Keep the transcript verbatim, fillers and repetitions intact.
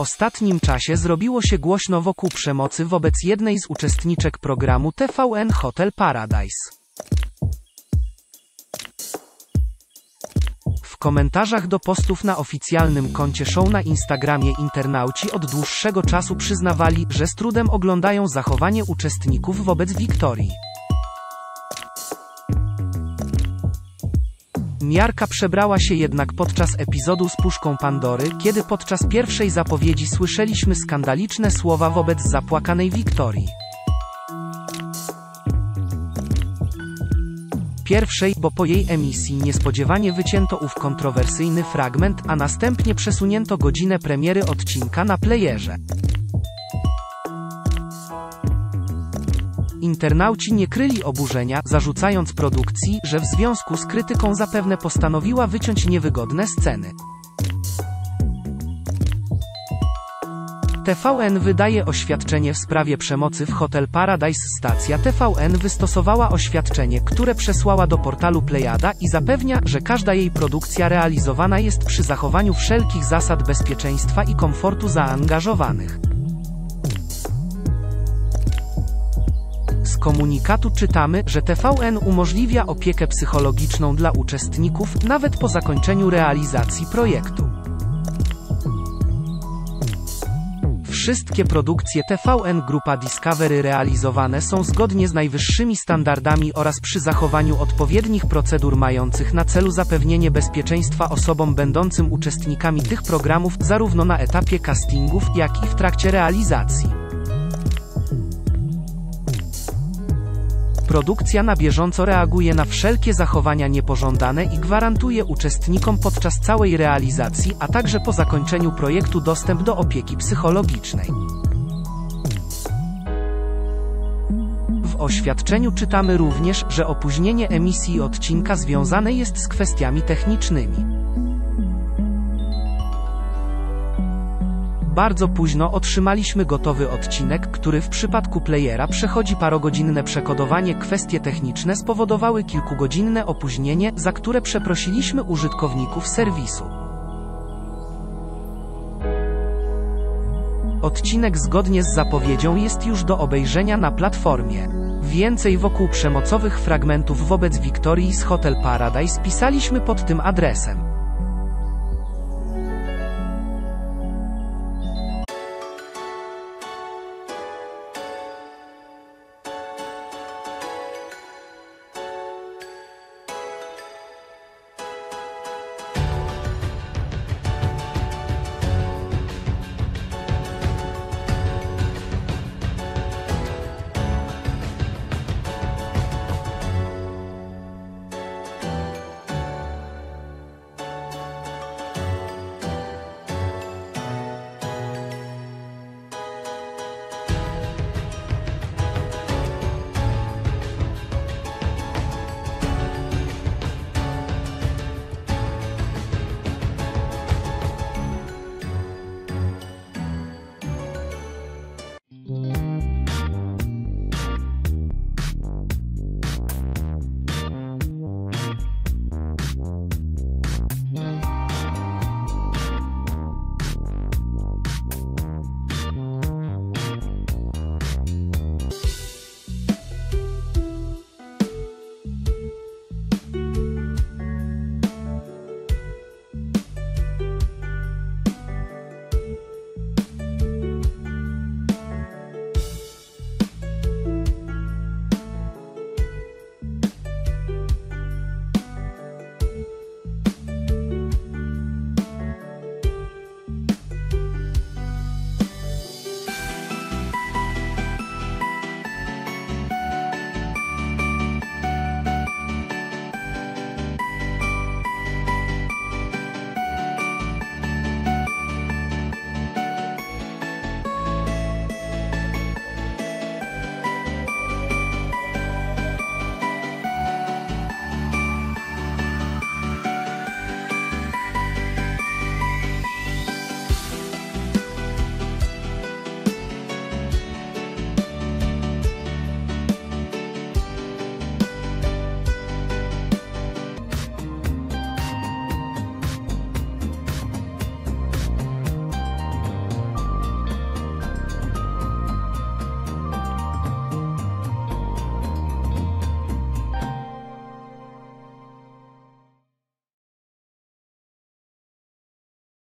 ostatnim czasie zrobiło się głośno wokół przemocy wobec jednej z uczestniczek programu T V N Hotel Paradise. W komentarzach do postów na oficjalnym koncie show na Instagramie internauci od dłuższego czasu przyznawali, że z trudem oglądają zachowanie uczestników wobec Wiktorii. Miarka przebrała się jednak podczas epizodu z puszką Pandory, kiedy podczas pierwszej zapowiedzi słyszeliśmy skandaliczne słowa wobec zapłakanej Wiktorii. Pierwszej, bo po jej emisji niespodziewanie wycięto ów kontrowersyjny fragment, a następnie przesunięto godzinę premiery odcinka na playerze. Internauci nie kryli oburzenia, zarzucając produkcji, że w związku z krytyką zapewne postanowiła wyciąć niewygodne sceny. T V N wydaje oświadczenie w sprawie przemocy w Hotel Paradise. Stacja T V N wystosowała oświadczenie, które przesłała do portalu Plejada i zapewnia, że każda jej produkcja realizowana jest przy zachowaniu wszelkich zasad bezpieczeństwa i komfortu zaangażowanych. Z komunikatu czytamy, że T V N umożliwia opiekę psychologiczną dla uczestników, nawet po zakończeniu realizacji projektu. Wszystkie produkcje T V N Grupa Discovery realizowane są zgodnie z najwyższymi standardami oraz przy zachowaniu odpowiednich procedur mających na celu zapewnienie bezpieczeństwa osobom będącym uczestnikami tych programów, zarówno na etapie castingów, jak i w trakcie realizacji. Produkcja na bieżąco reaguje na wszelkie zachowania niepożądane i gwarantuje uczestnikom podczas całej realizacji, a także po zakończeniu projektu dostęp do opieki psychologicznej. W oświadczeniu czytamy również, że opóźnienie emisji odcinka związane jest z kwestiami technicznymi. Bardzo późno otrzymaliśmy gotowy odcinek, który w przypadku playera przechodzi parogodzinne przekodowanie. Kwestie techniczne spowodowały kilkugodzinne opóźnienie, za które przeprosiliśmy użytkowników serwisu. Odcinek zgodnie z zapowiedzią jest już do obejrzenia na platformie. Więcej wokół przemocowych fragmentów wobec Wiktorii z Hotel Paradise pisaliśmy pod tym adresem.